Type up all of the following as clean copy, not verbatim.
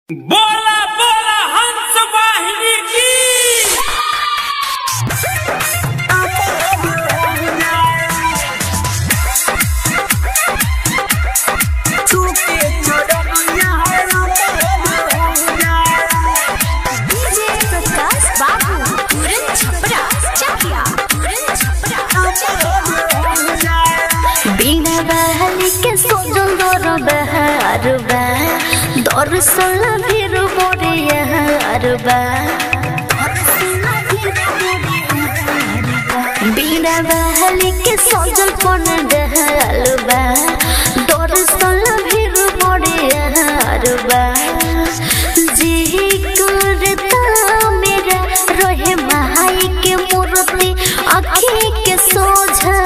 बोला बोला हंस वाहिनी की। बिना बहली के सोजल दर बहार बा दरसल फिर मोरे यार बा बिना बहली के सोजल पन डहल बा दरसल फिर मोरे यार बा जी करता मेरा रहे माई के मूर्ति आँखी के सोझा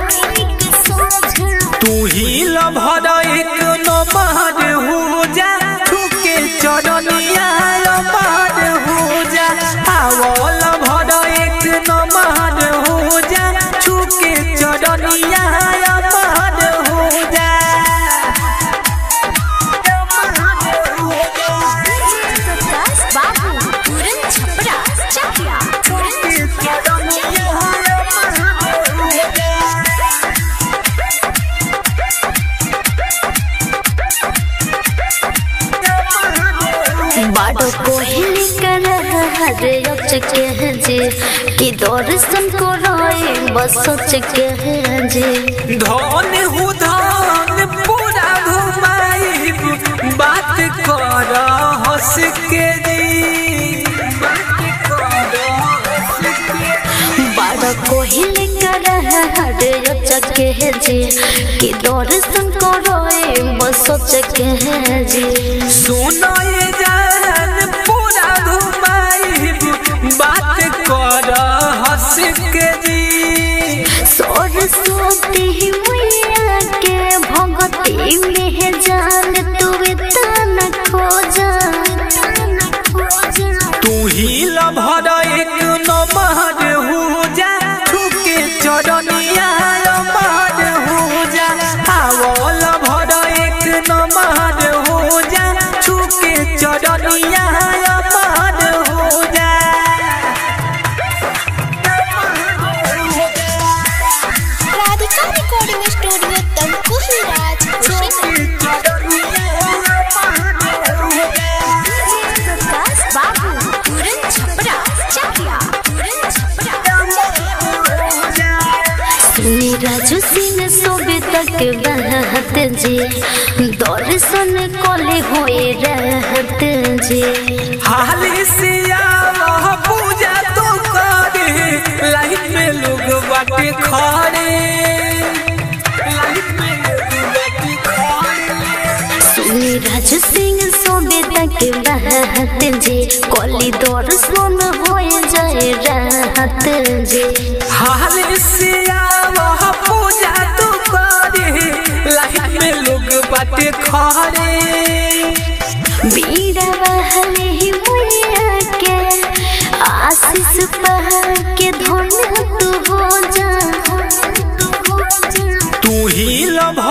तू ही लभर एक नमहर हो जा छुके चरनिया लभर हो जा आवो लभर एक नमहर हो जा छुके चरनिया लभर हो जा। बाडो कोहली कर हरे चके हैं जी कि दर्शन को रोए बस चके हैं जी धन हूँ धन पूरा घुमाई बात कर हंस के जी बाडो कोहली कर हरे चके हैं जी कि दर्शन को रोए बस चके हैं जी सुनो ये जान पूरा घुमाई बात कर हंस के जी सरस्वती मैया के भगती में जान तू इतना खोजा तू ही लभर एक नमहर हो जा छुके चरनिया लभर हो जा आवो लभर एक नमहर हो जा छुके चरनिया लभर हो जा। राधिका रिकॉर्डिंग स्टूडियो तमकुही राज राजू सिंह सोबे तक बहत जी दर्शन कले होए रहत जी हाल से आवह पूजा तो करे लाइन में लोग बाटे खड़े सुनी राजू सिंह सोबे तक बहत जी कली दर्शन होए जाए रहत जी हाल से आवह पूजा तो करे लाइन में लोग बाटे खड़े बीड़ा बहले ही मैया के आशीष पहा के धन तू हो जा तू ही लभ